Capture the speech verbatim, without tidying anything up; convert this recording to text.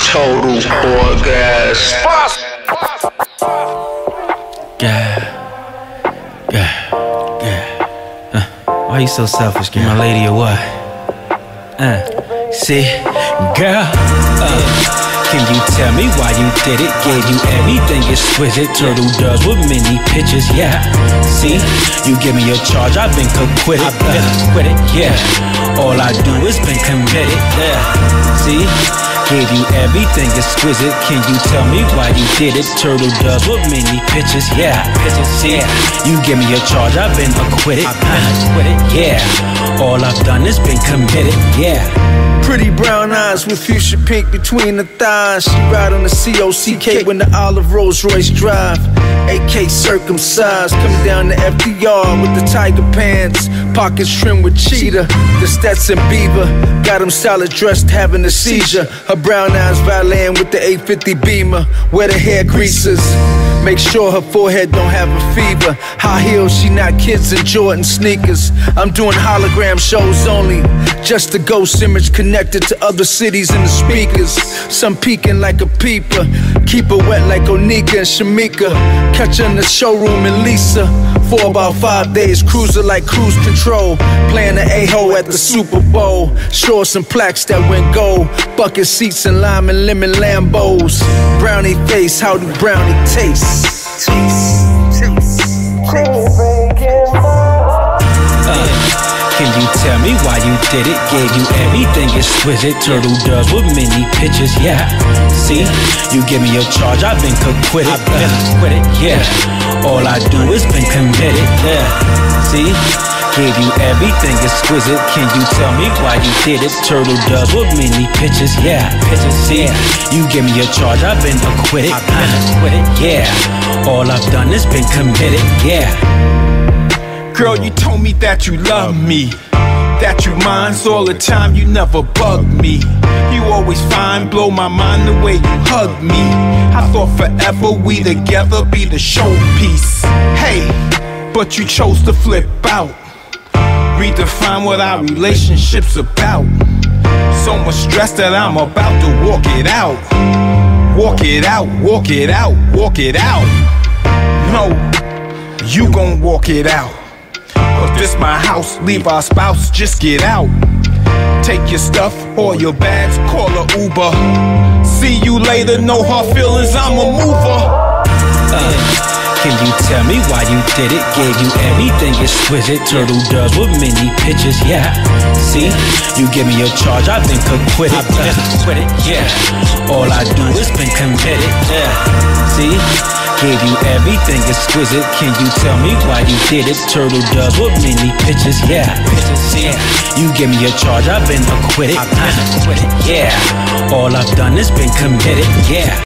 Total orgasm. Yeah, yeah, yeah. Uh, why you so selfish, girl? You my lady or what? Uh, see, girl, uh, can you tell me why you did it? Gave you everything exquisite. Turtle doves with many pictures, yeah. See, you give me your charge, I've been acquitted. I've been acquitted, yeah. All I do is been committed, yeah. See, gave you everything exquisite. Can you tell me why you did it? Turtle doves with many pictures, yeah. Pictures, yeah. You give me your charge, I've been acquitted. I've been acquitted, yeah. All I've done is been committed, yeah. Pretty brown eyes with fuchsia pink between the thighs. She ride on the C O C K when the olive Rolls Royce drive. A K circumcised, coming down the F D R with the tiger pants. Pockets trimmed with cheetah, the Stetson Beaver. Got him solid dressed, having a seizure. Her brown eyes valeting with the eight fifty Beamer. Wear the hair greasers, make sure her forehead don't have a fever. High heels, she not kids in Jordan sneakers. I'm doing hologram shows only, just a ghost image connected to other cities in the speakers. Some peeking like a peeper, keep her wet like Onika and Shamika. Catch her in the showroom in Lisa for about five days, cruiser like cruise control. Playing the A-ho at the Super Bowl. Show some plaques that went gold. Bucket seats and lime and lemon Lambos. Brownie face, how do brownie taste? Taste, taste, Can you tell me why you did it? Gave you everything exquisite. Turtle doves with many pictures, yeah. See, you give me your charge, I've been acquitted. I've been acquitted, yeah. All I do is been committed, yeah. See, gave you everything exquisite. Can you tell me why you did it? Turtle doves with many pictures, yeah. Pictures, see, you give me your charge, I've been acquitted. I've been acquitted, yeah. All I've done is been committed, yeah. Girl, you told me that you love me, that you mine, so all the time you never bug me. You always fine, blow my mind the way you hug me. I thought forever we together be the showpiece. Hey, but you chose to flip out, redefine what our relationship's about. So much stress that I'm about to walk it out. Walk it out, walk it out, walk it out. No, you gon' walk it out. Cause this my house, leave our spouse, just get out. Take your stuff or your bags, call a Uber. See you later, no hard feelings, I'm a mover. uh, Can you tell me why you did it? Gave you everything exquisite. Turtle doves with many pictures, yeah. See, you give me your charge, I've been acquitted. I've been acquitted, yeah. All I do is been committed, yeah. See, gave you everything exquisite. Can you tell me why you did it? Turtle doves with many pictures, yeah. Pictures, yeah. You give me your charge, I've been acquitted. I've been acquitted, yeah. All I've done is been committed, yeah.